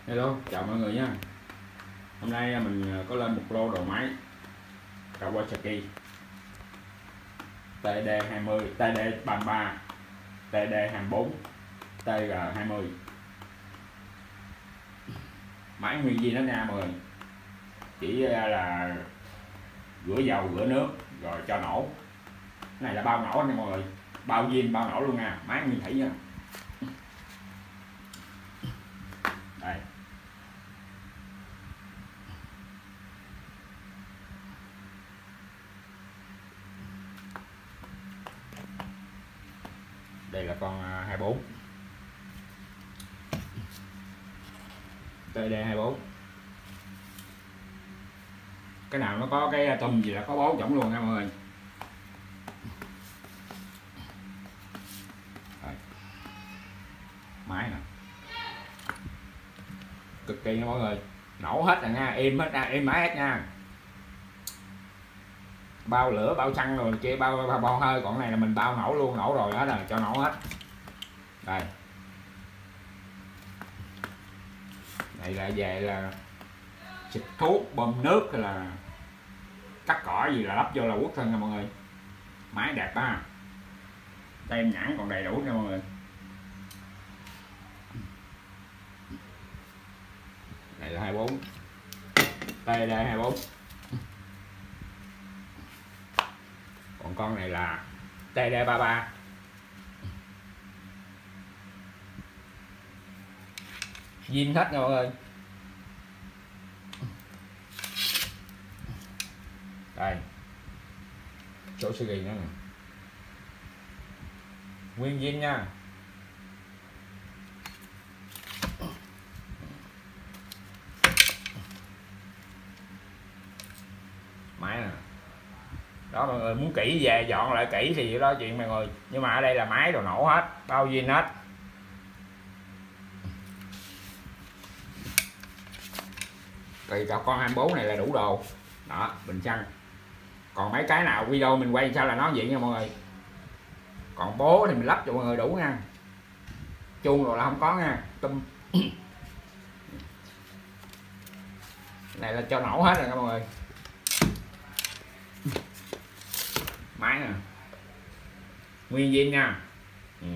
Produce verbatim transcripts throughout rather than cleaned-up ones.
Hello, chào mọi người nha. Hôm nay mình có lên một lô đầu máy Kawasaki T D hai mươi, T D ba mươi ba, T D hai mươi bốn, T G hai mươi. Máy nguyên zin đó nha mọi người. Chỉ là rửa dầu, rửa nước rồi cho nổ. Cái này là bao nổ nha mọi người. Bao zin, bao nổ luôn nha, máy nguyên thủy nha. Đây. Đây là con hai mươi bốn T D hai mươi bốn. Cái nào nó có cái tùm gì là có bố trỏng luôn nha mọi người. Đây. Máy nè, cực kỳ nha mọi người, nổ hết rồi nha, im hết nha, im máy hết nha. Bao lửa, bao xăng rồi kia, bao, bao bao hơi, còn này là mình bao nổ luôn, nổ rồi hết rồi, cho nổ hết. Đây, này là về là xịt thuốc, bơm nước hay là cắt cỏ gì là lắp vô là quất thân nha mọi người. Máy đẹp ha, tem nhãn còn đầy đủ nha mọi người. Này là hai mươi bốn T D hai mươi bốn. Còn con này là T D ba mươi ba. Zin hết nha mọi người. Đây, chỗ sơ ghi nữa nè, nguyên zin nha. Máy nè. Đó mọi người, muốn kỹ về dọn lại kỹ thì đó chuyện mọi người, nhưng mà ở đây là máy đồ nổ hết, bao zin hết. Thì con hai mươi bốn này là đủ đồ đó, bình xăng. Còn mấy cái nào video mình quay sao là nó vậy nha mọi người. Còn bố thì mình lắp cho mọi người đủ nha, chuông rồi là không có nha, tum. Này là cho nổ hết rồi nha mọi người. Máy nè, nguyên zin nha. Ừ.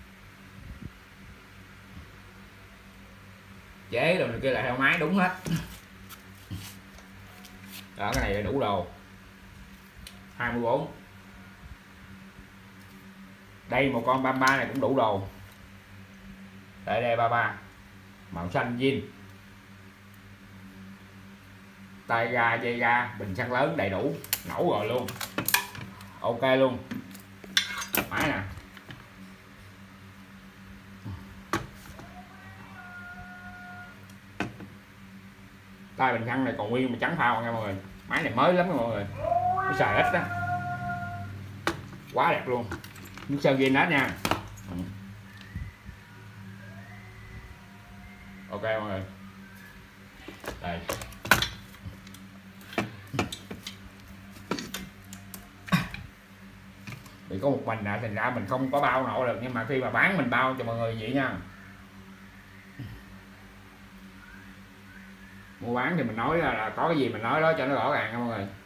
Chế rồi này kia là theo máy đúng hết. Đó, cái này là đủ đồ. hai mươi bốn. Đây một con ba mươi ba này cũng đủ đồ. Tại đây ba mươi ba màu xanh zin, tay ga, dây ga, bình xăng lớn đầy đủ, nổ rồi luôn, ok luôn. Máy nè, tay bình xăng này còn nguyên mà trắng phao nha mọi người. Máy này mới lắm nha mọi người, nó xài ít đó, quá đẹp luôn. Nước sơn zin hết nha. Ừ. Ok mọi người. Đây, vì có một mình nè, thành ra mình không có bao nổ được, nhưng mà khi mà bán mình bao cho mọi người vậy nha. Mua bán thì mình nói là, là có cái gì mình nói đó cho nó rõ ràng nha mọi người.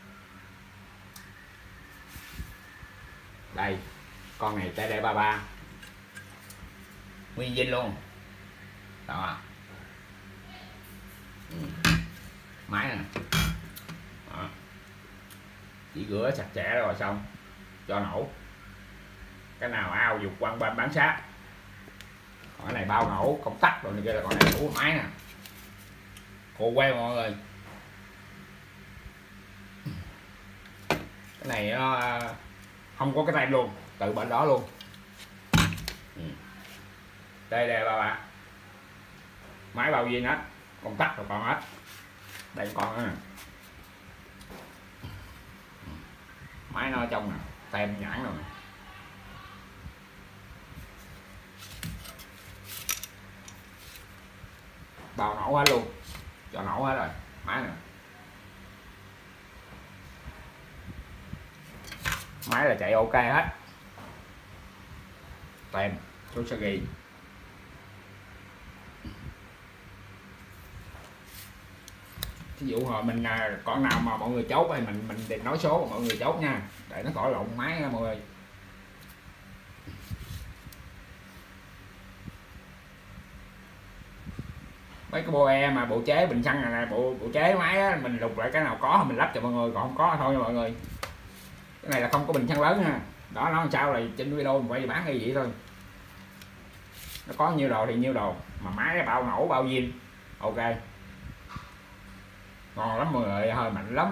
Đây, con này T D ba mươi ba nguyên zin luôn đó. Ừ. Máy nè đó. Chỉ rửa sạch sẽ rồi xong cho nổ. Cái nào ao dục quăng bên bán sát. Còn cái này bao nổ công tắc rồi này kia là còn này đủ. Máy nè, khô queo mọi người. Cái này nó không có cái tem luôn, từ bên đó luôn. Ừ. Đây đây ba ba, máy bao zin hết, công tắc rồi còn hết. Đây còn nữa. Máy nó ở trong nè, tem nhãn rồi. Bao nổ hết luôn, cho nổ hết rồi. Máy nè, máy là chạy ok hết, tem số sẽ ghi. Ví dụ hồi mình con nào mà mọi người chốt thì mình mình nói số mọi người chốt nha, để nó khỏi lộn máy nha mọi người. Mấy cái boe mà bộ chế bình xăng này, này bộ bộ chế máy á, mình lục lại cái nào có mình lắp cho mọi người, còn không có thôi nha mọi người. Cái này là không có bình xăng lớn ha. Đó, nó làm sao là trên video mình quay bán hay vậy thôi, nó có nhiêu đồ thì nhiêu đồ, mà máy bao nổ bao zin. Ok, ngon lắm mọi người, hơi mạnh lắm.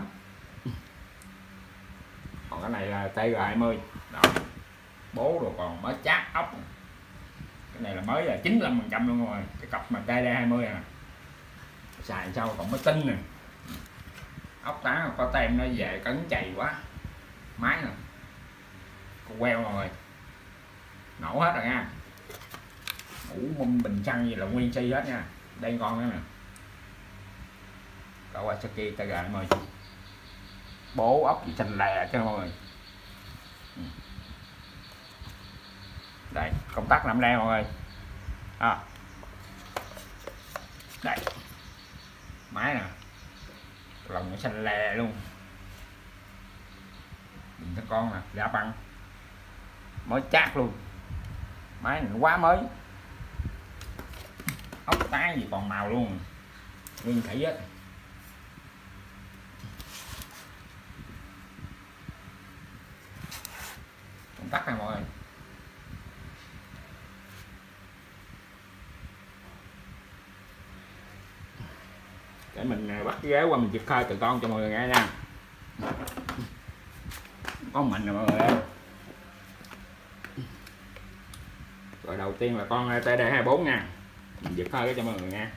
Còn cái này là T G hai mươi đó, bố rồi còn mới chát ốc. Cái này là mới là chín mươi lăm phần trăm luôn rồi, cái cặp mà T D hai mươi à, xài sao còn mới tinh nè. Ốc tán có tem nó về cấn chày quá. Máy nè, con queo rồi, nổ hết rồi nha. Ngủ mâm bình xăng gì là nguyên si hết nha. Đây con nữa nè, Kawasaki T G hai mươi, bố ốc gì xanh lè cho mọi người. Đây công tắc nằm đây mọi người à. Đây máy nè, lòng nó xanh lè luôn. Nhìn thấy con nè, đã băng mới chát luôn, máy này quá mới. Ốc tán gì còn màu luôn, nguyên thủy á. Công tắc này mọi người. Để mình bắt cái ghế qua mình giật khơi từ con cho mọi người nghe nha. Con mình nè mọi người ơi. Rồi đầu tiên là con T D hai mươi bốn nha, mình giật khơi cho mọi người nghe.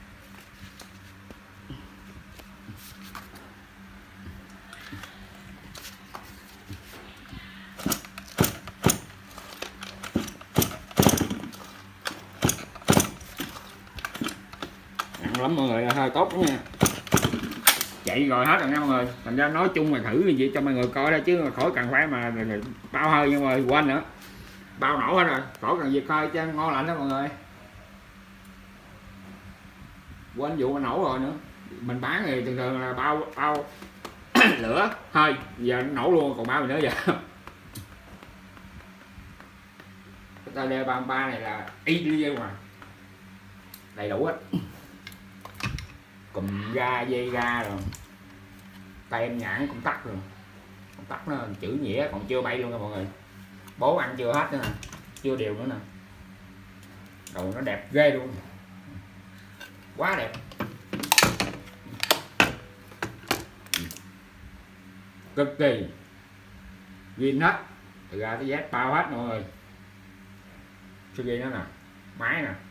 Nặng lắm mọi người, hơi tốt lắm nha. Chạy rồi hết rồi nha mọi người. Thành ra nói chung là thử gì cho mọi người coi đó, chứ mà khỏi cần phải mà bao hơi nha mọi người, quên nữa. Bao nổ hết rồi, khỏi cần việc hơi cho ngon lành đó mọi người. Quên vụ mà nổ rồi nữa. Mình bán thì thường thường là bao bao lửa hơi, giờ nó nổ luôn còn bao gì nữa giờ. Cái T D ba mươi ba này là y như mà đầy đủ hết, cùm ga dây ga rồi tem nhãn công tắc rồi. Công tắc nó chữ nghĩa còn chưa bay luôn nha mọi người, bố ăn chưa hết nữa nè, chưa đều nữa nè. Đầu nó đẹp ghê luôn, quá đẹp, cực kỳ zin hết, từ ra tới Z bao hết mọi người. Suy ghi nữa nè, máy nè.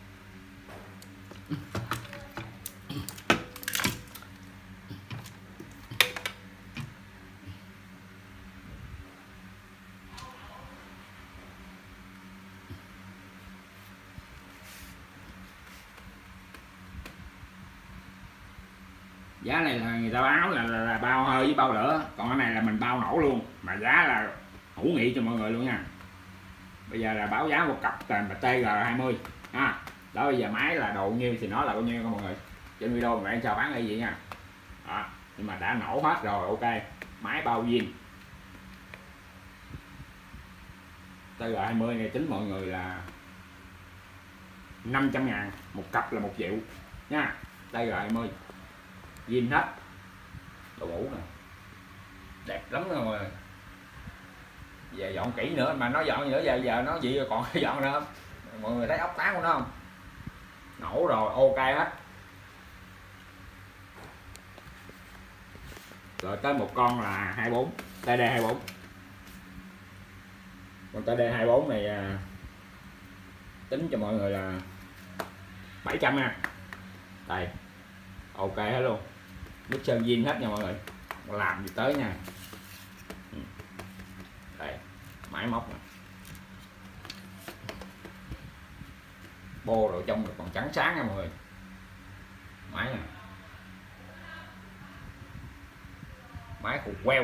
Giá này là người ta báo là, là, là bao hơi với bao lửa, còn cái này là mình bao nổ luôn, mà giá là hữu nghị cho mọi người luôn nha. Bây giờ là báo giá một cặp tền T G hai mươi ha. Đó, bây giờ máy là độ nhiêu thì nó là bao nhiêu mọi người. Trên video mình chào bán cái gì nha. Đó, nhưng mà đã nổ hết rồi, ok. Máy bao zin. T G hai mươi này tính mọi người là năm trăm ngàn, một cặp là một triệu nha. T G hai mươi zin hết, đồ ngủ nè, đẹp lắm rồi mọi người. Về dọn kỹ nữa, mà nó dọn gì nữa, giờ giờ nó gì còn dọn nữa không? Mọi người thấy ốc tán của nó không? Nổ rồi, ok hết. Rồi tới một con là hai mươi bốn, T D hai mươi bốn. Con T D hai mươi bốn này à, tính cho mọi người là bảy trăm nha. Đây, ok hết luôn, nước sơn zin hết nha mọi người, làm gì tới nha. Đây, máy móc nè, bô rồi trong còn trắng sáng nha mọi người. Máy nè, máy cục queo.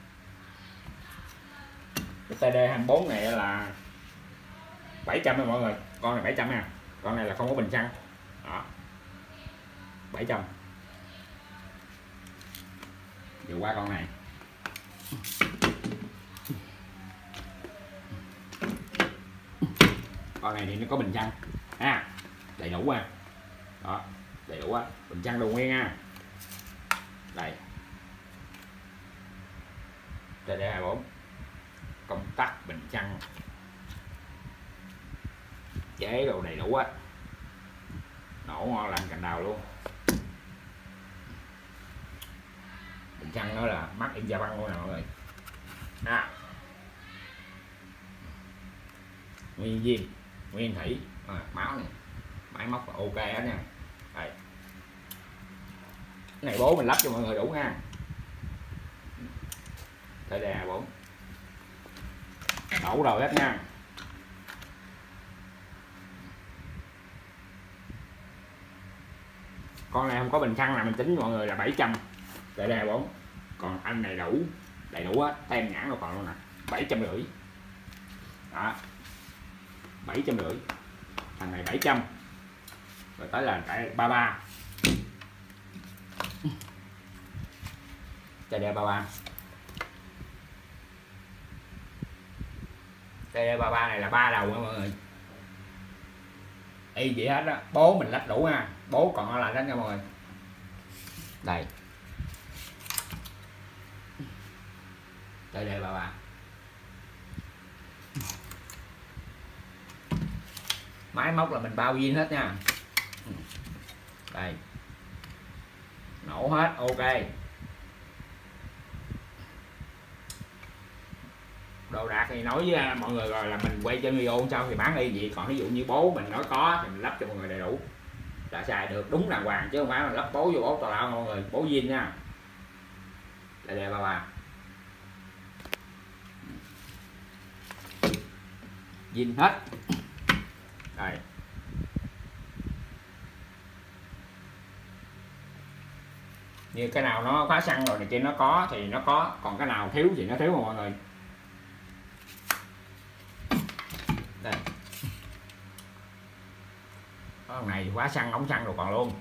Cái T D hai mươi bốn này là bảy trăm nha mọi người, con này bảy trăm nha, con này là không có bình xăng đó, bảy trăm. Vừa qua con này. Con này thì nó có bình xăng ha, đầy đủ ha. Đó, đầy đủ á, bình xăng đồ nguyên ha. Đây. Đây đây hai bốn. Công tắc bình xăng. Chế đồ đầy đủ á. Nổ ngon lành cành đào luôn. Bình xăng đó là made in Japan luôn nè mọi người. À. Nguyên zin, nguyên thủy, à, máu này, máy móc là ok hết nha. Đây. Cái này bố mình lắp cho mọi người đủ nha. Đây đây hai bốn. Đủ rồi hết nha. Con này không có bình xăng là mình tính mọi người là bảy trăm. Đây đây hai bốn. Còn anh này đủ, đầy đủ á, tem nhãn đâu còn luôn nè, bảy trăm rưỡi. Đó. bảy trăm rưỡi. Thằng này bảy trăm. Rồi tới là cái ba ba. Đây đây ba ba. Đây đây ba ba này là ba đầu nha mọi người. Y vậy hết á, bố mình lắp đủ ha, bố còn là hết nha mọi người. Đây. Đây đây ba ba. Máy móc là mình bao zin hết nha. Đây. Nổ hết, ok. Đồ đạc thì nói với mọi người rồi là mình quay trên video sau thì bán y vậy. Còn ví dụ như bố mình nói có thì mình lắp cho mọi người đầy đủ, đã xài được đúng đàng hoàng, chứ không phải mình lắp bố vô bố tào lao mọi người. Bố zin nha. Đây đây ba ba. Zin hết. Đây. Như cái nào nó khóa xăng rồi này kia nó có thì nó có, còn cái nào thiếu thì nó thiếu mà mọi người. Đây. Con này khóa xăng ống xăng rồi còn luôn.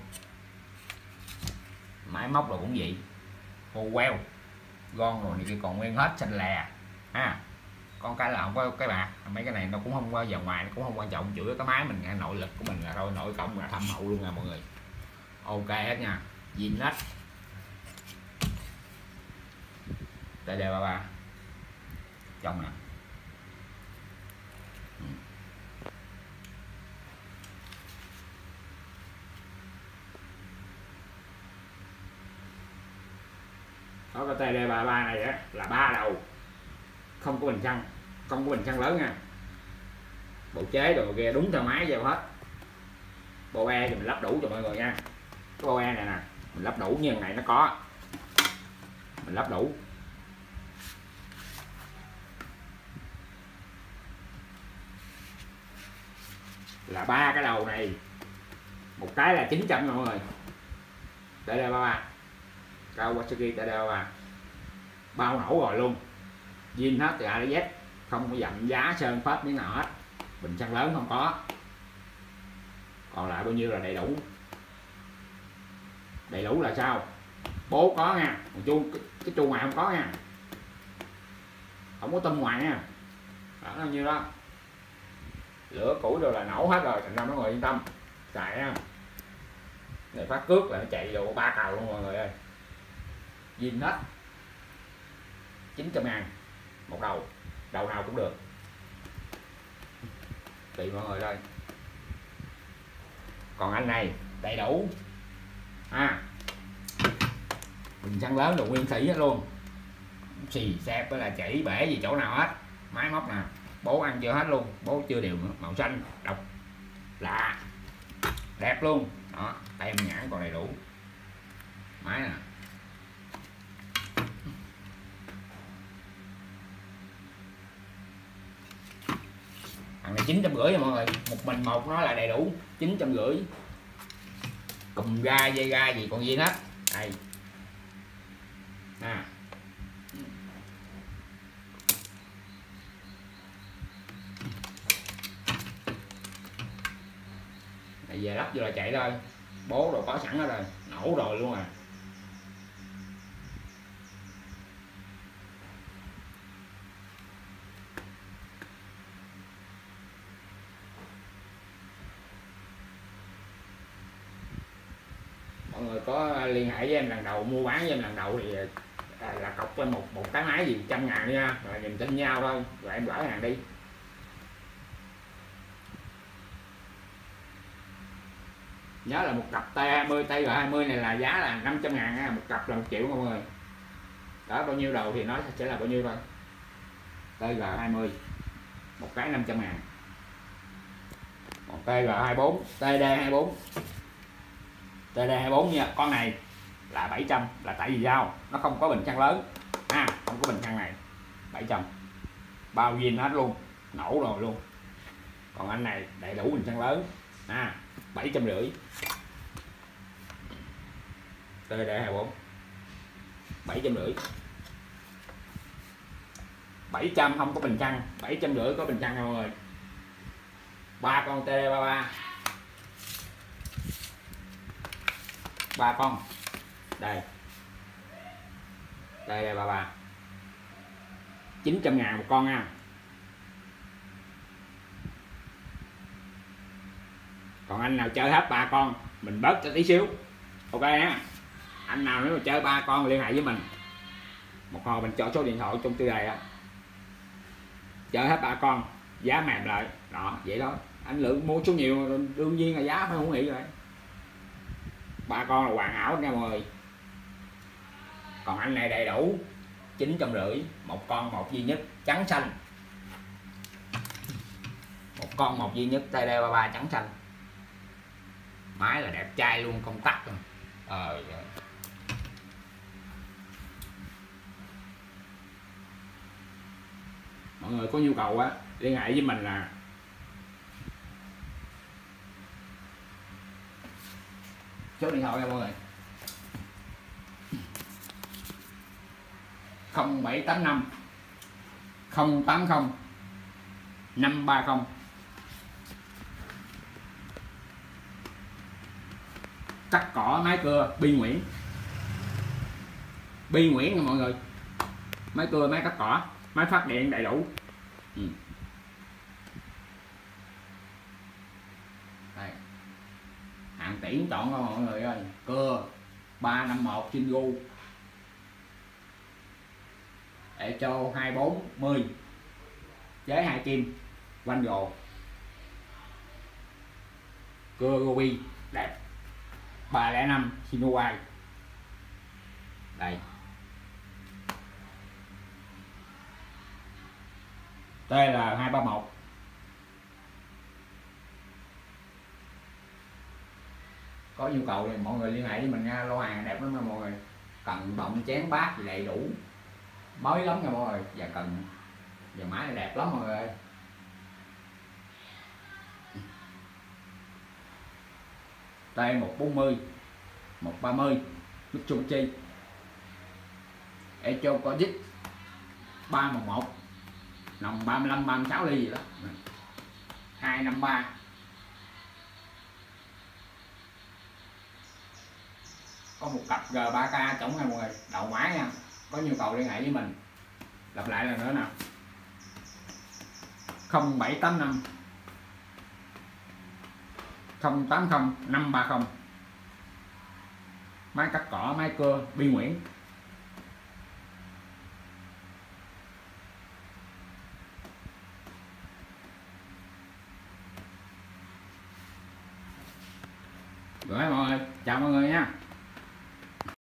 Máy móc rồi cũng vậy. Hồ queo. Gon rồi này kia còn nguyên hết xanh lè. Ha. Con cái là không có cái bạc, mấy cái này nó cũng không có giờ ngoài, nó cũng không quan trọng, chủ yếu cái máy mình nghe nội lực của mình là thôi, nội cộng là thâm hậu luôn nha mọi người. Ok hết nha. Zin hết. Đây đây ba ba. Trong nè. Đó, cái tê đê ba ba này á là ba đầu, không có bình xăng, không có bình xăng lớn nha. Bộ chế đồ kia đúng theo máy vào hết. Bộ e thì mình lắp đủ cho mọi người nha. Cái bộ e này nè mình lắp đủ, như này nó có, mình lắp đủ. Là ba cái đầu này, một cái là chín trăm nha mọi người. Đây đây ba ba. Kawasaki tê đê ba ba. Bao nổ rồi luôn. Zin hết từ A đến Z, không có dặm giá sơn phết miếng nào hết. Bình xăng lớn không có. Còn lại bao nhiêu là đầy đủ. Đầy đủ là sao? Bố có nha, còn chu cái, cái chu ngoài không có nha. Không có tâm ngoài nha. Đó bao nhiêu đó. Lửa củi rồi là nổ hết rồi, thành ra mọi người yên tâm. Xài nha. Này phát cước là nó chạy vô ba cầu luôn mọi người ơi. Zin hết. chín trăm ngàn một đầu, đầu nào cũng được, tùy mọi người thôi. Còn anh này đầy đủ ha, bình xăng lớn đồ nguyên thủy hết luôn, xì xẹp với là chỉ bể gì chỗ nào hết. Máy móc nè, bố ăn chưa hết luôn, bố chưa đều nữa. Màu xanh độc lạ đẹp luôn đó, tem nhãn còn đầy đủ. Máy nè, thằng này chín trăm rưỡi nha mọi người, một mình một nó là đầy đủ chín trăm rưỡi, cùm ga dây ga gì còn gì hết. Đây à. Này về lắp vô là chạy thôi, bố rồi có sẵn đó rồi, nổ rồi luôn à. mọi người có liên hệ với em lần đầu, mua bán với em lần đầu thì à, là cọc cho một một cái máy gì trăm ngàn đi ha, rồi nhìn tin nhau thôi, rồi em gửi hàng đi. Nhớ là một cặp T hai mươi T G hai mươi này là giá là năm trăm ngàn nha, một cặp là một triệu mọi người. Đó, bao nhiêu đầu thì nói sẽ là bao nhiêu thôi. T G hai mươi một cái năm trăm ngàn, một T G hai mươi bốn, T D hai mươi bốn, T D hai mươi bốn nha. Con này là bảy trăm, là tại vì sao nó không có bình xăng lớn ha, à, không có bình xăng này, bảy trăm bao zin hết luôn, nổ rồi luôn. Còn anh này đầy đủ bình xăng lớn à, bảy trăm rưỡi. T D hai mươi bốn bảy trăm rưỡi, bảy trăm không có bình xăng, bảy trăm rưỡi có bình xăng nha mọi người. Ba con T D ba mươi ba, ba con đây, T D ba mươi ba chín trăm ngàn một con nha. Còn anh nào chơi hết ba con mình bớt cho tí xíu, ok á. Anh nào nếu mà chơi ba con liên hệ với mình, một hồi mình cho số điện thoại trong tiêu đề á, chơi hết ba con giá mềm lại đó, vậy đó. Anh lượng mua số nhiều đương nhiên là giá phải không nghĩ rồi. Ba con là hoàn hảo nha mọi người. Còn anh này đầy đủ chín trăm rưỡi, một con một duy nhất trắng xanh, một con một duy nhất T D ba mươi ba trắng xanh. Máy là đẹp trai luôn, công tắc luôn. Ờ, mọi người có nhu cầu á liên hệ với mình là số điện thoại nha mọi người, không bảy tám năm không tám không năm ba không. Cắt cỏ máy cưa Bi Nguyễn, Bi Nguyễn nha mọi người. Máy cưa, máy cắt cỏ, máy phát điện đầy đủ. Ừ. Đây. Hàng tiễn chọn thôi mọi người ơi. Cưa ba năm một Chingu, Echo hai bốn mươi, chế hai kim, Van Gogh, cưa Ruby đẹp, ba không năm Sinuai. Đây, T L hai ba một. Có nhu cầu thì mọi người liên hệ với mình nha, lô hàng đẹp lắm nha mọi người. Cần bọng chén bát gì đầy đủ, mới lắm nha mọi người. Và cần và máy này đẹp lắm mọi người ơi. T một bốn mươi, một ba mươi Mitsubishi, Echo Kojic ba một một, nòng ba mươi lăm ba mươi sáu ly gì đó, hai năm ba. Có một cặp G ba K trống nha mọi người, đầu máy nha. Có nhu cầu liên hệ với mình. Lặp lại lần nữa nào, không bảy tám năm không tám không năm ba không. Máy cắt cỏ, máy cưa Bi Nguyễn. Rồi mọi người, chào mọi người nha.